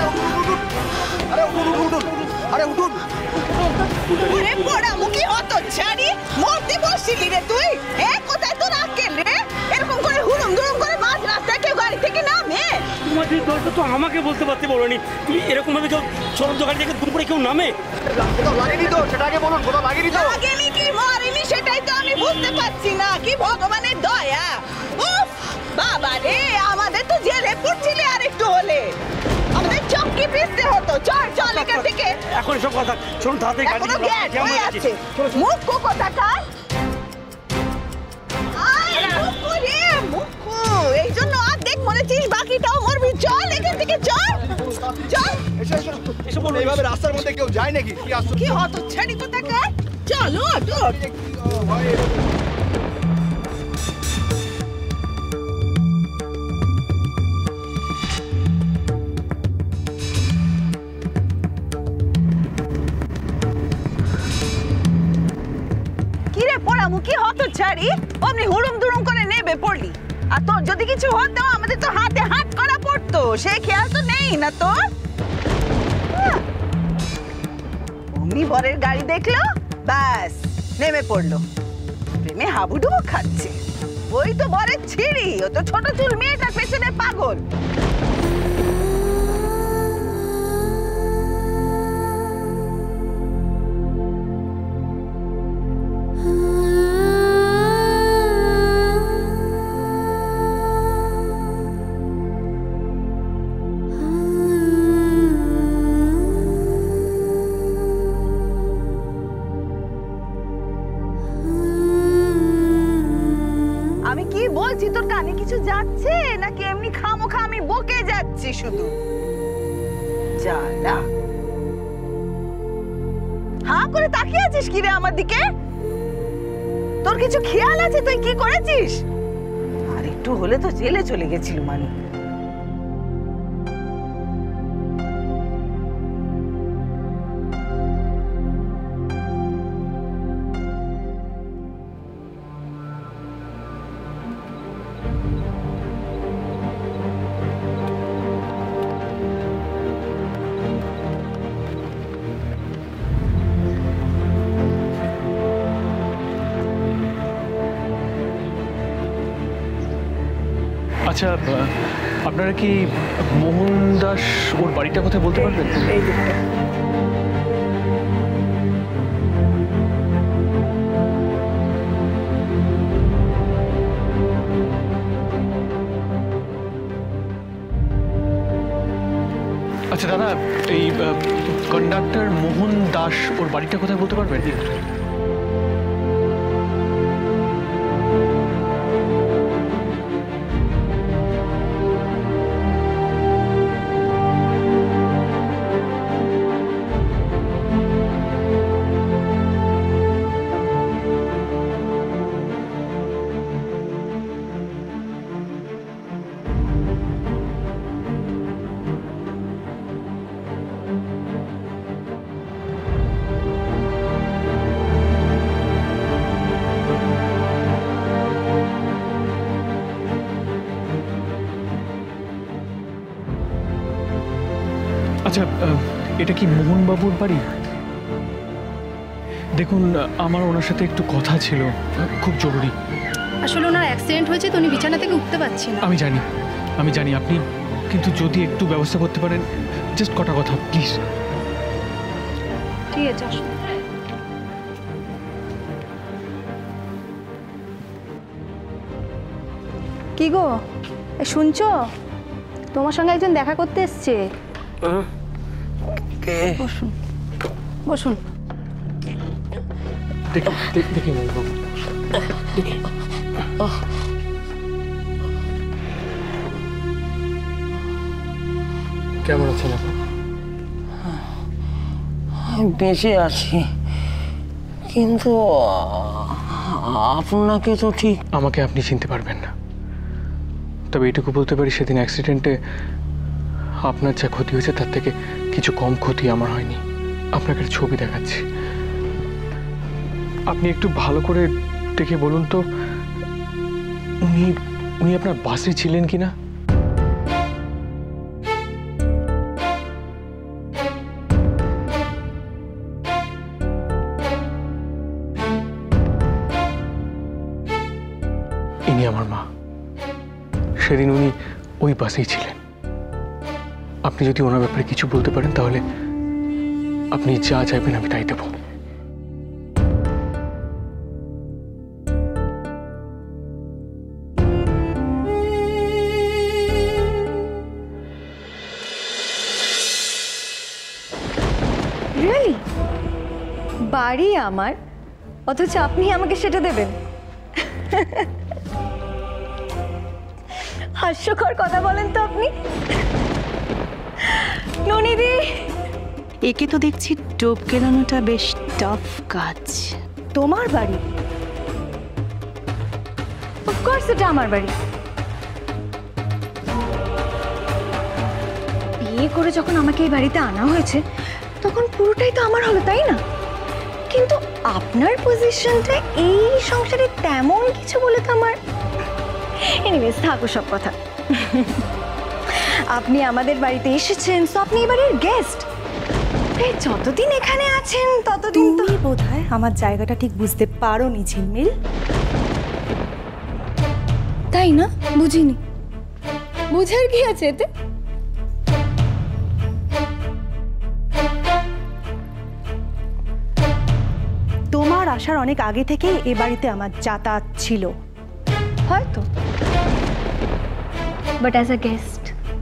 আরে উঠুন, আরে উঠুন। ওরে বড়া মুখী হতচ্ছাড়ি, মরতে বসছিলি রে তুই? কোথায় তোর আক্কেল রে? এরকম করে হুড়ুম দুড়ুম করে মাঝ রাস্তায় কেউ গাড়ি থেকে নামে? তোমাদের দলটা তো আমাকে বলতে পারতে বলোনি। তুমি এরকম ভাবে সড়ক দোকান থেকে দুপুরে কেউ নামে? কোথাও লাগেনি তো, সেটা আগে বলুন। কোথাও লাগেনি তো? লাগেনি কি মরেনি সেটাই তো আমি বুঝতে পারছি না। কি ভগবানের দয়া! উফ বাবা রে, আমাদের তো জেলে পড়ছিলে আর একটু হলে আমাদের চক্কি পিছতে হতো। চল চল এখান থেকে। এখন সব কথা শোন, তাড়াতাড়ি এখনো গ্যাস হয়ে আছে। মুখ কোথাকার? আয় মুখু রে মুখু, এই জন্য অর্ধেক মরেছিস, বাকিটাও মরবি। চল এখান থেকে, চল চল। এসব বলো, এইভাবে রাস্তার মধ্যে কেউ যায় নাকি? কি হতচ্ছাড়ি কোথাকার? চলো তো। কিরে পোড়ামুখী হতচ্ছাড়ি, অমনি হুড়ুম দুড়ুম করে নেবে পড়লি। আর তোর যদি কিছু হতো আমাদের তো হাতে হাত করা পড়তো, সে খেয়াল তো নেই না তোর। অমনি বরের গাড়ি দেখলো, ব্যাস নেমে পড়লো, প্রেমে হাবুডুবু খাচ্ছে। ওই তো বরের ছিড়ি, ও তো ছোট চুল মেয়েটার পেছনে পাগল। তোর কানে কিছু যাচ্ছে নাকি এমনি খামোখা আমি বকে যাচ্ছি শুধু? জালা, হাঁ করে তাকিয়ে আছিস কি রে আমার দিকে? তোর কিছু খেয়াল আছে তুই কি করেছিস? আর একটু হলে তো জেলে চলে গেছিল মানে। আচ্ছা, আপনারা কি মোহন দাস ওর বাড়িটা কোথায় বলতে পারবেন? এই দিকটা। আচ্ছা দাদা, এই কন্ডাক্টর মোহন দাস ওর বাড়িটা কোথায় বলতে পারবেন? আচ্ছা, এটা কি মোহনবাবুর বাড়ি? দেখুন, আমার ওনার সাথে একটু কথা ছিল, খুব জরুরি। আসলে ওনার অ্যাক্সিডেন্ট হয়েছে তো উনি বিছানা থেকে উঠতে পারছেন না। আমি জানি আপনি, কিন্তু যদি একটু ব্যবস্থা করতে পারেন, জাস্ট কটা কথা প্লিজ। ঠিক আছে, আসুন। কি গো, শুনছো? তোমার সঙ্গে একজন দেখা করতে এসছে। বসুন বসুন। দেখি কেমন আছেন আপনি? বেঁচে আছি, কিন্তু আপনাকে তো ঠিক। আমাকে আপনি চিনতে পারবেন না, তবে এটুকু বলতে পারি সেদিন অ্যাক্সিডেন্টে আপনার যা ক্ষতি হয়েছে তার থেকে কিছু কম ক্ষতি আমার হয়নি। আপনাকে ছবি দেখাচ্ছি, আপনি একটু ভালো করে দেখে বলুন তো উনি আপনার বাসে ছিলেন কিনা? আমার মা, সেদিন উনি ওই বাসেই ছিলেন। আপনি যদি ওনার ব্যাপারে কিছু বলতে পারেন তাহলে আপনি যা চাইবেন আমি তাই দেব। রিয়েলি? বাড়ি আমার, অথচ আপনি আমাকে সেটা দেবেন? হাস্যকর কথা বলেন তো আপনি। ননিদি, একে তো দেখছি টোপ কেনানোটা বেশ টাফ কাজ। তোমার বাড়ি? অফকোর্স এটা আমার বাড়ি। বিয়ে করে যখন আমাকে এই বাড়িতে আনা হয়েছে তখন পুরোটাই তো আমার হলো, তাই না? কিন্তু আপনার পজিশনটা এই সংসারে তেমন কিছু বলে তো আমার। এনিওয়েজ, থাকো সব কথা। আপনি আমাদের বাড়িতে এসেছেন, তো আপনি এবারের গেস্ট। যতদিন এখানে আছেন ততদিন তো বোধহয় আমার জায়গাটা ঠিক বুঝতে পারোনি ঝিলমিল। তাই না? বুঝিনি। বুঝার কি আছে এতে? তোমার আসার অনেক আগে থেকে এ বাড়িতে আমার যাতায়াত ছিল। হয়তো, বাট অ্যাজ আ গেস্ট,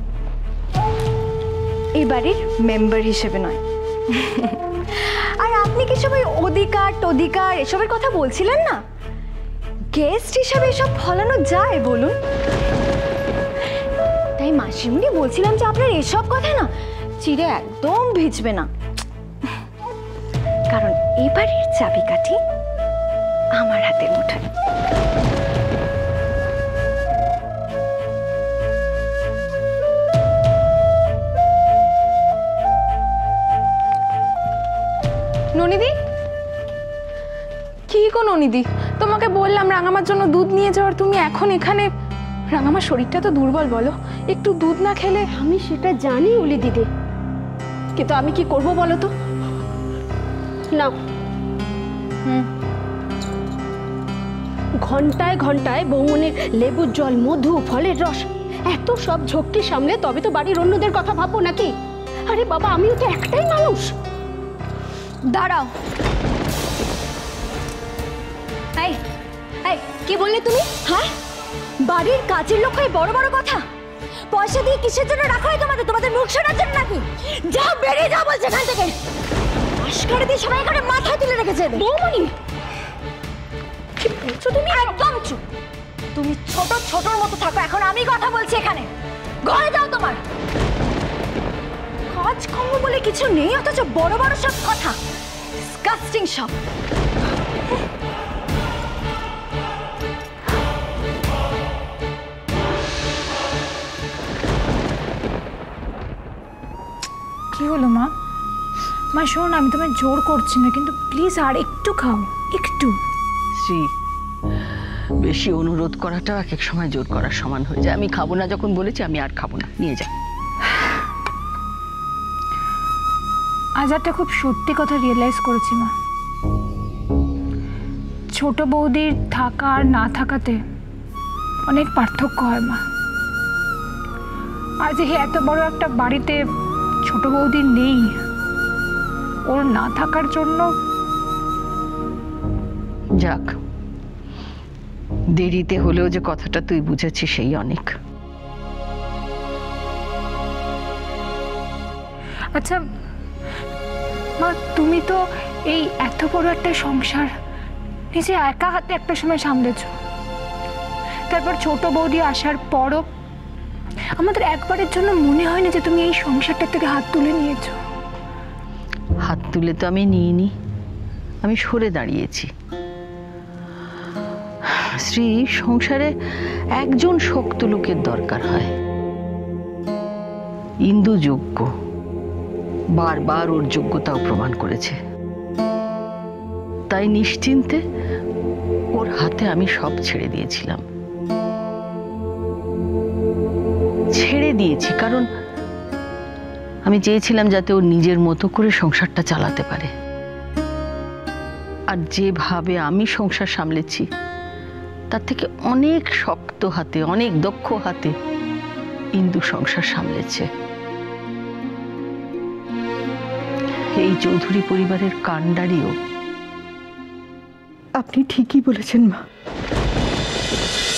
এই বাড়ির মেম্বার হিসেবে নয়। আর আপনি কি সবাই অধিকার টধিকার এসবের কথা বলছিলেন না? গেস্ট হিসেবে এসব ফলানো যায় বলুন? তাই মাসিমণি বলছিলাম যে আপনার এসব কথা না চিড়ে একদম ভিজবে না, কারণ এই বাড়ির চাবিকাঠি আমার হাতের মুঠোয়। ননিদি, কি গো ননিদি, তোমাকে বললাম রাঙামার জন্য দুধ নিয়ে যাওয়ার, তুমি এখন এখানে? রাঙামার শরীরটা তো দুর্বল, বলো একটু দুধ না খেলে। আমি সেটা জানি উলি দিদি, কিন্তু আমি কি করব বলো তো? না, ঘন্টায় ঘন্টায় বৌমনির লেবুর জল, মধু, ফলের রস, এত সব ঝক্কি সামলে তবে তো বাড়ির অন্যদের কথা ভাববো নাকি? আরে বাবা, আমিও তো একটাই মানুষ। দাঁড়াও, এই এই কি বললে তুমি? হ্যাঁ, বাড়ির কাজের লোক হয়ে বড় বড় কথা? পয়সা দিয়ে কিসের জন্য রাখা হয় তোমাদের? তোমাদের মুখ শোনার জন্য নাকি? যাও, বেরিয়ে যাও বলছে এখান থেকে। আশকারে দিয়ে সবাই এখানে মাথায় তুলে রেখেছে। বৌমনি, কি বলছো তুমি? একদম চুপ। তুমি ছোট ছোটর মতো থাকো, এখন আমি কথা বলছি এখানে। ঘরে যাও তোমার। কাজকর্ম বলে কিছু নেই, অথচ বড় বড় সব কথা। ডিসকাস্টিং সব। কি হলো মা? মা শোন, আমি তোমায় জোর করছি না, কিন্তু প্লিজ আর একটু খাও, একটু। শ্রী, বেশি অনুরোধ করাটা এক এক সময় জোর করার সমান হয়ে যায়। আমি খাবো না যখন বলেছি, আমি আর খাবো না, নিয়ে যাই। আজ একটা খুব সত্যি কথা রিয়েলাইজ করেছি মা। ছোট বৌদির থাকা আর না থাকাতে অনেক পার্থক্য হয় মা। আজ এই এত বড় একটা বাড়িতে ছোট বৌদি নেই, ওর না থাকার জন্য। যাক, দেরিতে হলেও যে কথাটা তুই বুঝেছিস সেই অনেক। আচ্ছা মা, তুমি তো এই এত বড় একটা সংসার নিজে একা হাতে একটা সময় সামলেছ, তারপর ছোট বৌদি আসার পরও আমাদের একবারের জন্য মনে হয়নি যে তুমি এই সংসারটা থেকে হাত তুলে নিয়েছো? হাত তুলে তো আমি নিইনি, আমি সরে দাঁড়িয়েছি। শ্রী, সংসারে একজন শক্ত লোকের দরকার হয়। ইন্দু যোগ্য, বারবার ওর যোগ্যতাও প্রমাণ করেছে। তাই নিশ্চিন্তে ওর হাতে আমি সব ছেড়ে দিয়েছিলাম। ছেড়ে দিয়েছি কারণ আমি চেয়েছিলাম যাতে ও নিজের মতো করে সংসারটা চালাতে পারে। আর যেভাবে আমি সংসার সামলেছি তার থেকে অনেক শক্ত হাতে, অনেক দক্ষ হাতে ইন্দু সংসার সামলেছে। এই চৌধুরী পরিবারের কাণ্ডারিও। আপনি ঠিকই বলেছেন মা।